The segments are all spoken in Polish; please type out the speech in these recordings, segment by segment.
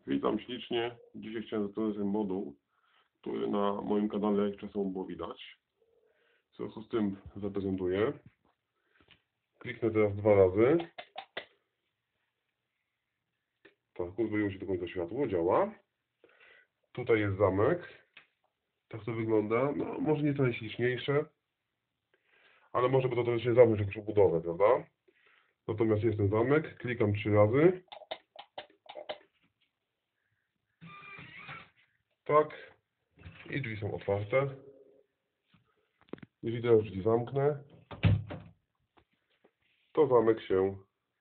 Witam ślicznie. Dzisiaj chciałem zastosować moduł, który na moim kanale jak czasem było widać. W związku z tym zaprezentuję. Kliknę teraz 2 razy. Tak, uzbroiło się do końca światło, działa. Tutaj jest zamek. Tak to wygląda. No, może nie to najśliczniejsze, ale może by to też się zamknąć jakąś obudowę, prawda? Natomiast jest ten zamek. Klikam 3 razy. Tak. I drzwi są otwarte. Jeżeli teraz drzwi zamknę, to zamek się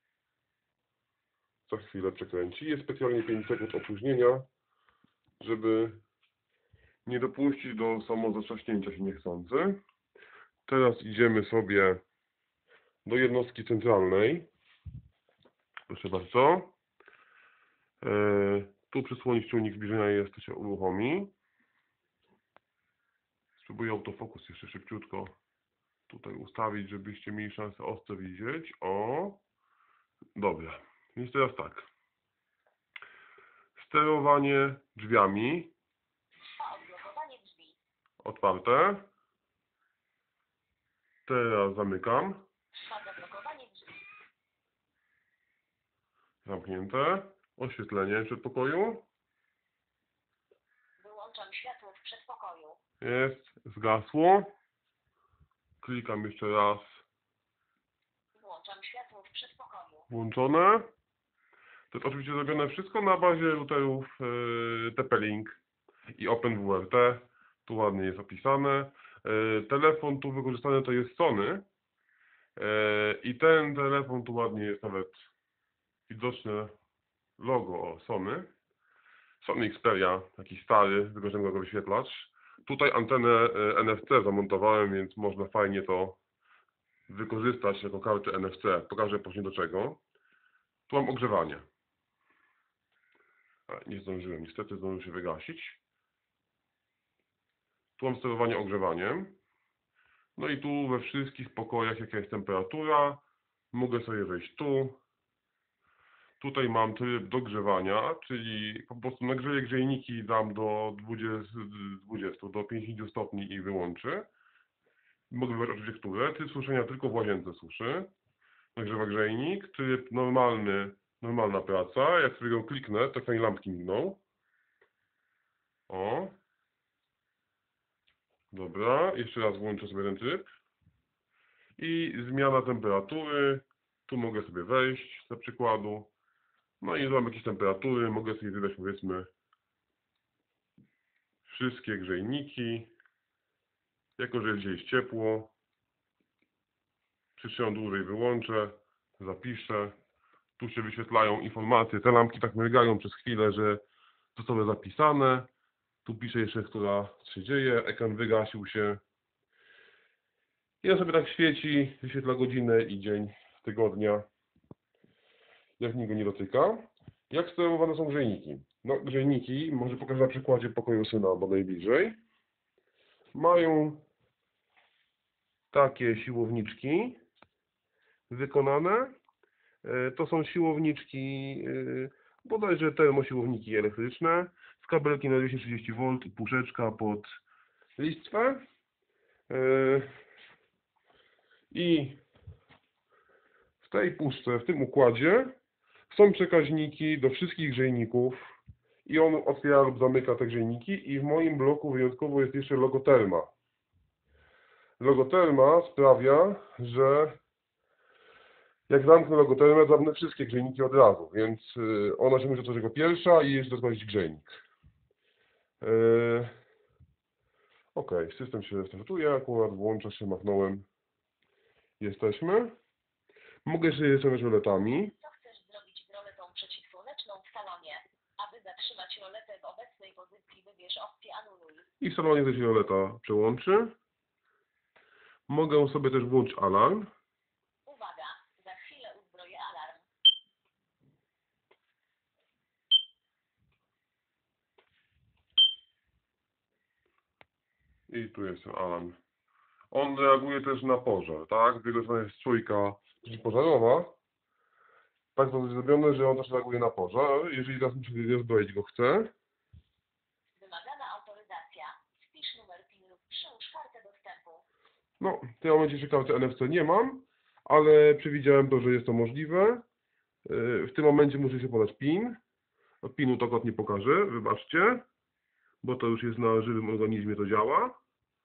za chwilę przekręci. Jest specjalnie 5 sekund opóźnienia, żeby nie dopuścić do samozatrzaśnięcia się niechcący. Teraz idziemy sobie do jednostki centralnej. Proszę bardzo. Tu przysłonić czujnik zbliżenia jest, to się uruchomi. Spróbuję autofokus jeszcze szybciutko tutaj ustawić, żebyście mieli szansę ostro widzieć. O! Dobra. Więc teraz tak. Sterowanie drzwiami. Odblokowanie drzwi. Otwarte. Teraz zamykam. Zablokowanie drzwi. Zamknięte. Oświetlenie przedpokoju. Wyłączam światło w przedpokoju. Jest. Zgasło. Klikam jeszcze raz. Włączam światło w przedpokoju. Włączone. To jest oczywiście zrobione wszystko na bazie routerów TP-Link i OpenWRT. Tu ładnie jest opisane. Telefon tu wykorzystany to jest Sony. I ten telefon tu ładnie jest nawet widoczne logo Sony. Sony Xperia, taki stary, wykorzystany go wyświetlacz. Tutaj antenę NFC zamontowałem, więc można fajnie to wykorzystać jako kartę NFC. Pokażę później do czego. Tu mam ogrzewanie. Nie zdążyłem, niestety zdążył się wygasić. Tu mam sterowanie ogrzewaniem. No i tu we wszystkich pokojach jaka jest temperatura. Mogę sobie wejść tu. Tutaj mam tryb dogrzewania, czyli po prostu nagrzeję grzejniki, dam do 20 do 50 stopni i wyłączy. Mogę wybrać oczywiście które. Tryb suszenia tylko w łazience suszy. Nagrzewa grzejnik. Tryb normalny, normalna praca. Jak sobie go kliknę, tak fajnie lampki migną. O. Dobra, jeszcze raz włączę sobie ten tryb. I zmiana temperatury. Tu mogę sobie wejść, dla przykładu. No i mam jakieś temperatury. Mogę sobie wybrać, powiedzmy, wszystkie grzejniki. Jako że gdzieś ciepło. Przytrzymam dłużej, wyłączę. Zapiszę. Tu się wyświetlają informacje. Te lampki tak mrygają przez chwilę, że zostały zapisane. Tu piszę jeszcze, która się dzieje. Ekran wygasił się. I on sobie tak świeci, wyświetla godzinę i dzień tygodnia, jak nikt go nie dotyka. Jak sterowane są grzejniki? No, grzejniki, może pokażę na przykładzie pokoju syna, bo najbliżej. Mają takie siłowniczki wykonane. To są siłowniczki, bodajże termosiłowniki elektryczne, z kabelki na 230V i puszeczka pod listwę. I w tej puszce, w tym układzie są przekaźniki do wszystkich grzejników i on otwiera lub zamyka te grzejniki i w moim bloku wyjątkowo jest jeszcze logoterma. Logoterma sprawia, że jak zamknę logotermę, zamknę wszystkie grzejniki od razu, więc ona się może otworzyć jako pierwsza i jeszcze odpalić grzejnik. Ok, system się restartuje, akurat włącza się, machnąłem. Jesteśmy. Mogę jeszcze rysować roletami. Co chcesz zrobić z roletą przeciwsłoneczną w salonie? Aby zatrzymać roletę w obecnej pozycji, wybierz opcję anuluj. I w salonie też się roleta przełączy. Mogę sobie też włączyć alarm. Uwaga, za chwilę uzbroję alarm. I tu jest ten alarm. On reaguje też na pożar, tak? Wykorzystana jest czujka przeciwpożarowa. tak to jest zrobione, że on też reaguje na pożar. Jeżeli teraz muszę rozbroić go chcę, Wymagana autoryzacja. Wpisz numer PIN lub przyłóż kartę dostępu. no w tym momencie jeszcze karty NFC nie mam, ale przewidziałem to, że jest to możliwe. W tym momencie muszę się podać PIN. No, PIN-u to kot nie pokaże, wybaczcie, bo to już jest na żywym organizmie, to działa.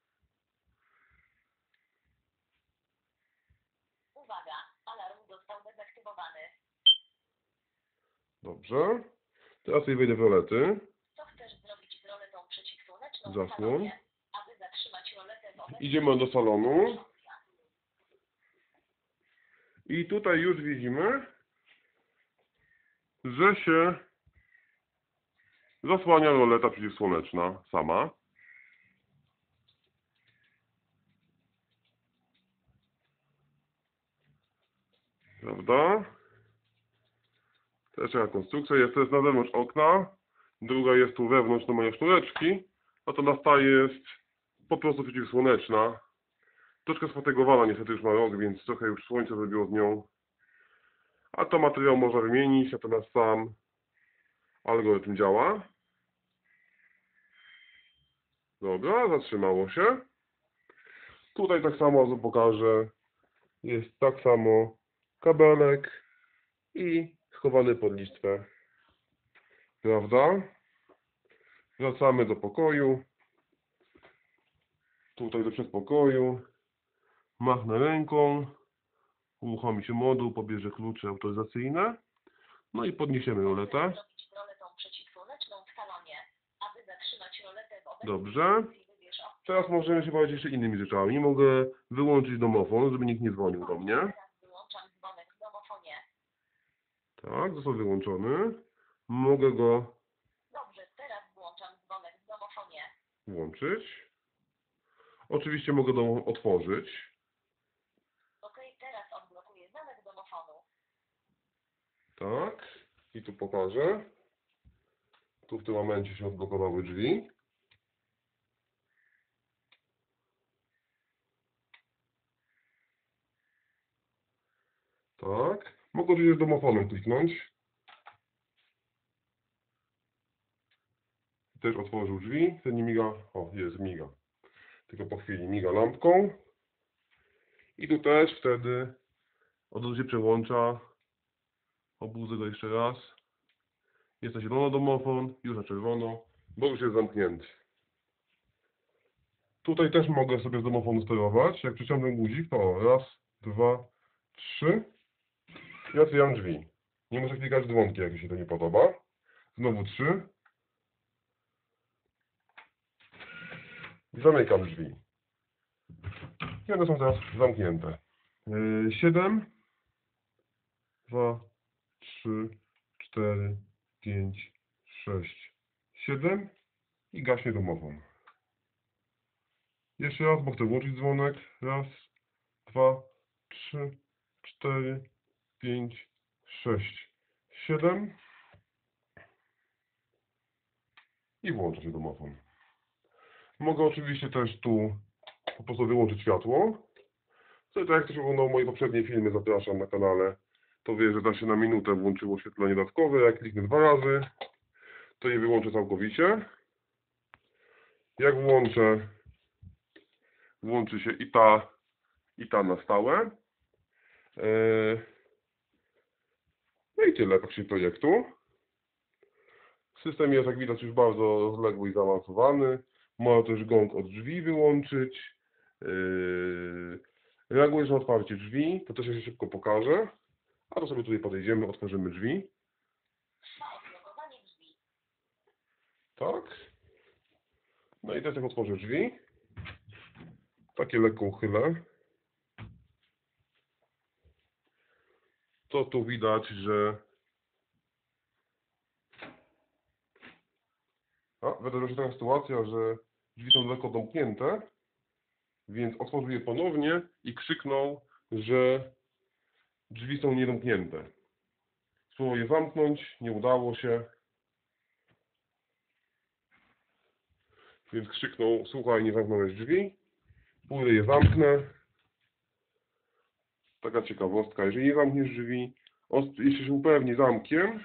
Uwaga, alarm został dezaktywowany. Dobrze. Teraz sobie wejdę w rolety. Co chcesz zrobić z roletą przeciwsłoneczną w Zasłoń. salonie? Aby zatrzymać roletę w obecnej Idziemy do salonu. I tutaj już widzimy, że się zasłania roleta przeciwsłoneczna sama. Prawda? Też taka konstrukcja jest, to jest na zewnątrz okna, druga jest tu wewnątrz, to moje sznureczki, natomiast ta jest po prostu przeciwsłoneczna. Troszkę sfatygowana, niestety już ma rok, więc trochę już słońce zrobiło z nią. A to materiał można wymienić, natomiast sam algorytm działa. Dobra, zatrzymało się. Tutaj tak samo pokażę. Jest tak samo kabelek i schowany pod listwę. Prawda? Wracamy do pokoju. Tutaj do przedpokoju. Machnę ręką. Uruchomi się moduł, pobierze klucze autoryzacyjne. No i podniesiemy roletę. zrobić z roletą przeciwsłoneczną w salonie. Aby zatrzymać roletę w obecnej Dobrze. pozycji, wybierz opcję. Teraz możemy się bawić jeszcze innymi rzeczami. Mogę wyłączyć domofon, żeby nikt nie dzwonił do mnie. Teraz wyłączam dzwonek w domofonie. Tak, został wyłączony. Mogę go Dobrze, teraz włączam dzwonek w domofonie. włączyć. Oczywiście mogę go otworzyć. OK, teraz odblokuję zamek domofonu. Tak. I tu pokażę. Tu w tym momencie się odblokowały drzwi. Tak. Mogę oczywiście domofonem kliknąć. Też otworzył drzwi. Ten nie miga. O, jest, miga. Tylko po chwili miga lampką. I tu też wtedy od razu się przełącza. Obudzę go jeszcze raz. Jest na zielono domofon, już na czerwono, bo już jest zamknięty. Tutaj też mogę sobie z domofonu sterować. Jak przyciągnę guzik, to raz, dwa, trzy i otwieram drzwi. Nie muszę klikać dzwonki, jak mi się to nie podoba. Znowu trzy. I zamykam drzwi. I one są teraz zamknięte. 7, 2, 3, 4, 5, 6, 7 i gaśnie domofon. Jeszcze raz, bo chcę włączyć dzwonek. Raz, dwa, trzy, 4, 5, 6, 7 i włączę się domofon. Mogę oczywiście też tu po prostu wyłączyć światło. Tak jak ktoś oglądał moje poprzednie filmy, zapraszam na kanale, to wie, że da się na minutę włączyło oświetlenie dodatkowe. Jak kliknę 2 razy, to je wyłączę całkowicie. Jak włączy się i ta na stałe. No i tyle praktycznie projektu. System jest, jak widać, już bardzo rozległy i zaawansowany. Można też gong od drzwi wyłączyć. Reagujesz na otwarcie drzwi, to też się szybko pokaże. A to sobie tutaj podejdziemy, otworzymy drzwi. Na odblokowanie drzwi. Tak. No i teraz jak otworzę drzwi, takie lekko uchylę, to tu widać, że wydarzyła się taka sytuacja, że drzwi są lekko domknięte, więc otworzył je ponownie i krzyknął, że drzwi są niedomknięte. Spróbował je zamknąć, nie udało się, więc krzyknął: słuchaj, nie zamknąłeś drzwi, pójdę je zamknę. Taka ciekawostka, jeżeli nie zamkniesz drzwi, Jeśli się upewni zamkiem,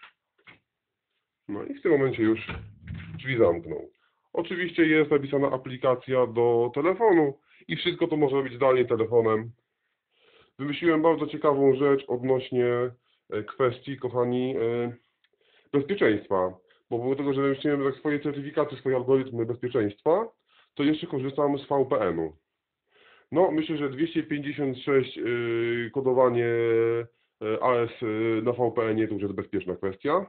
no i w tym momencie już drzwi zamknął. Oczywiście jest napisana aplikacja do telefonu i wszystko to można robić zdalnie telefonem. Wymyśliłem bardzo ciekawą rzecz odnośnie kwestii, kochani, bezpieczeństwa. Bo oprócz tego, że wymyśliłem tak swoje certyfikaty, swoje algorytmy bezpieczeństwa, to jeszcze korzystam z VPN-u. No, myślę, że 256 kodowanie AS na VPN-ie to już jest bezpieczna kwestia.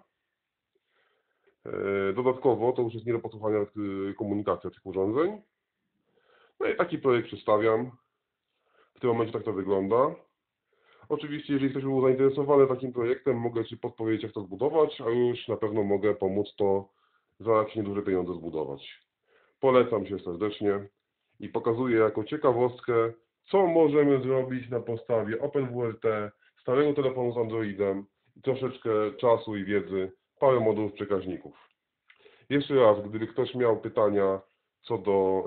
Dodatkowo to już jest nie do posłuchania komunikacja tych urządzeń. No i taki projekt przedstawiam. W tym momencie tak to wygląda. Oczywiście, jeżeli ktoś był zainteresowany takim projektem, mogę Ci podpowiedzieć, jak to zbudować, a już na pewno mogę pomóc to za jakieś nieduże pieniądze zbudować. Polecam się serdecznie i pokazuję jako ciekawostkę, co możemy zrobić na podstawie OpenWRT, starego telefonu z Androidem i troszeczkę czasu i wiedzy, parę modułów przekaźników. Jeszcze raz, gdyby ktoś miał pytania co do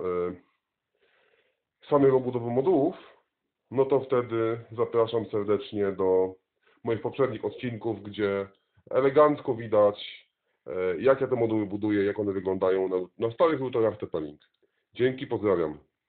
samego budowy modułów, no to wtedy zapraszam serdecznie do moich poprzednich odcinków, gdzie elegancko widać, jak ja te moduły buduję, jak one wyglądają na starych routerach TP-Link. Dzięki, pozdrawiam.